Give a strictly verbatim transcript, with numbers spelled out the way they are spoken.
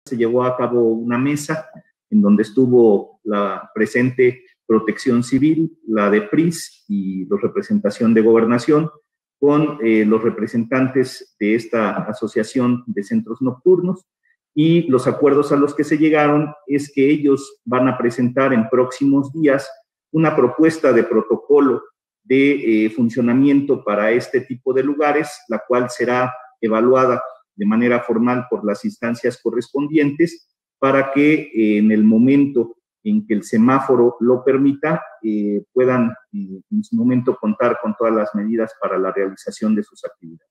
se llevó a cabo una mesa en donde estuvo la presente Protección Civil, la de P R I S y la representación de Gobernación, con eh, los representantes de esta asociación de centros nocturnos, y los acuerdos a los que se llegaron es que ellos van a presentar en próximos días una propuesta de protocolo de eh, funcionamiento para este tipo de lugares, la cual será evaluada de manera formal por las instancias correspondientes para que eh, en el momento en que el semáforo lo permita, eh, puedan eh, en su momento contar con todas las medidas para la realización de sus actividades.